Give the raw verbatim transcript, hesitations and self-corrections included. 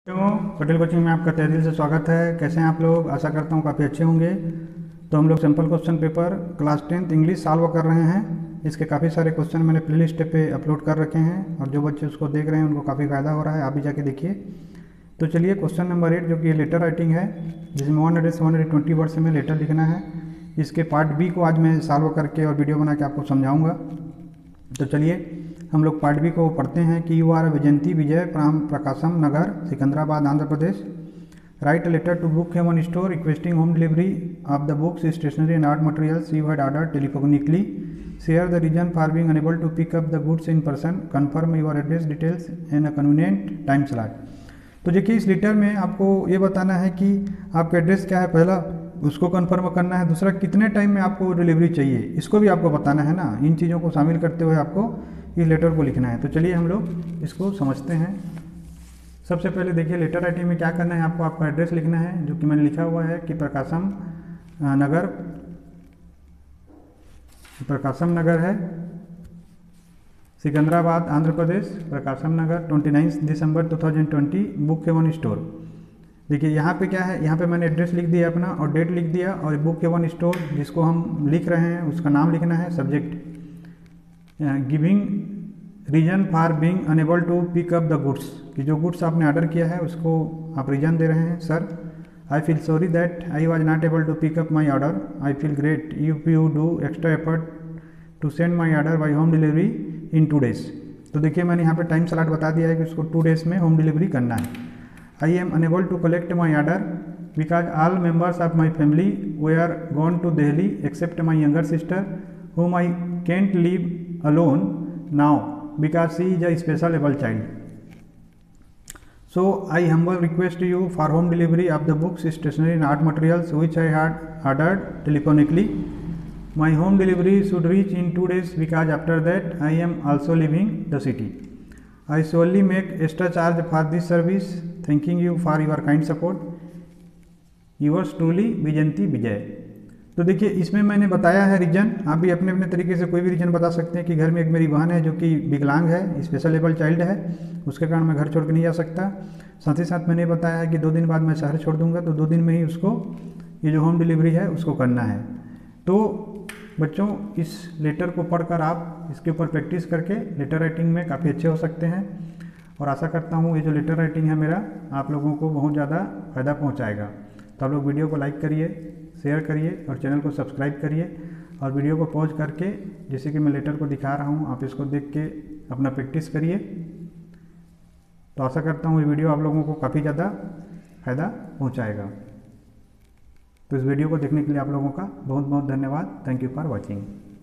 तो पटेल कोचिंग में आपका तहे दिल से स्वागत है। कैसे हैं आप लोग? आशा करता हूँ काफ़ी अच्छे होंगे। तो हम लोग simple question paper class tenth English solve कर रहे हैं। इसके काफ़ी सारे क्वेश्चन मैंने प्लेलिस्ट पे अपलोड कर रखे हैं और जो बच्चे उसको देख रहे हैं उनको काफ़ी फ़ायदा हो रहा है। आप भी जाके देखिए। तो चलिए क्वेश्चन नंबर एट, जो कि लेटर राइटिंग है, जिसमें वन हंड्रेड से वन हंड्रेड ट्वेंटी वर्ड्स में लेटर लिखना है। इसके पार्ट बी को आज मैं सॉल्व करके और वीडियो बना के आपको समझाऊँगा। तो चलिए हम लोग पार्ट बी को पढ़ते हैं कि you are Vijayanti Vijay from Prakasam Nagar Secunderabad Andhra Pradesh. Write a letter to book haven store requesting home delivery of the books stationery and art materials you had ordered telephonically. Share the reason for being unable to pick up the goods in person. Confirm your address details in a convenient time slot. तो देखिए इस letter में आपको ये बताना है कि आपका एड्रेस क्या है, पहला उसको कंफर्म करना है, दूसरा कितने टाइम में आपको डिलीवरी चाहिए इसको भी आपको बताना है ना। इन चीज़ों को शामिल करते हुए आपको इस लेटर को लिखना है। तो चलिए हम लोग इसको समझते हैं। सबसे पहले देखिए लेटर राइटिंग में क्या करना है, आपको आपका एड्रेस लिखना है, जो कि मैंने लिखा हुआ है कि प्रकाशम नगर, प्रकाशम नगर है Secunderabad Andhra Pradesh, Prakasam Nagar twenty ninth December two thousand twenty, book haven store. देखिए यहाँ पे क्या है, यहाँ पे मैंने एड्रेस लिख दिया अपना और डेट लिख दिया, और बुक हेवन स्टोर जिसको हम लिख रहे हैं उसका नाम लिखना है, subject giving reason for being unable to pick up the goods, कि जो गुड्स आपने ऑर्डर किया है उसको आप रीजन दे रहे हैं। Sir I feel sorry that I was not able to pick up my order. I feel great if you do extra effort to send my order by home delivery in two days. तो देखिए मैंने यहाँ पे time slot बता दिया है कि उसको टू डेज में होम डिलीवरी करना है। I am unable to collect my order because all members of my family they are gone to Delhi except my younger sister whom I can't leave alone now because she is a special able child. So I humble request you for home delivery of the books, stationery and art materials which I had ordered telephonically. My home delivery should reach in two days because after that I am also leaving the city. I solely make extra charge for this service. Thanking you for your kind support. Yours truly Vijayanti Vijay. तो देखिए इसमें मैंने बताया है reason, आप भी अपने अपने तरीके से कोई भी रीजन बता सकते हैं कि घर में एक मेरी बहन है जो कि विकलांग है, स्पेशल एबल चाइल्ड है, उसके कारण मैं घर छोड़ के नहीं जा सकता। साथ ही साथ मैंने बताया है कि दो दिन बाद मैं शहर छोड़ दूंगा, तो दो दिन में ही उसको ये जो होम डिलीवरी है उसको करना है। तो बच्चों इस लेटर को पढ़कर आप इसके ऊपर प्रैक्टिस करके लेटर राइटिंग में काफ़ी अच्छे हो सकते हैं, और आशा करता हूँ ये जो लेटर राइटिंग है मेरा आप लोगों को बहुत ज़्यादा फ़ायदा पहुँचाएगा। तो आप लोग वीडियो को लाइक करिए, शेयर करिए और चैनल को सब्सक्राइब करिए, और वीडियो को पॉज करके जैसे कि मैं लेटर को दिखा रहा हूँ आप इसको देख के अपना प्रैक्टिस करिए। तो आशा करता हूँ ये वीडियो आप लोगों को काफ़ी ज़्यादा फ़ायदा पहुँचाएगा। तो इस वीडियो को देखने के लिए आप लोगों का बहुत बहुत धन्यवाद। Thank you for watching.